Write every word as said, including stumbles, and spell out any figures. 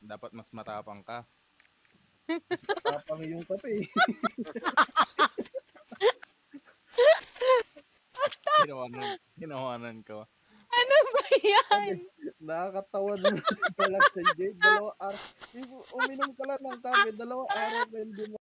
Dapat mas matapang ka. Matapang yung kape. Tinawanan tinawanan ko. Ano ba yan? Nakakatawa naman talaga si Jade. Dalawang araw. Uminom ka lang ng kape, dalawang araw ka hindi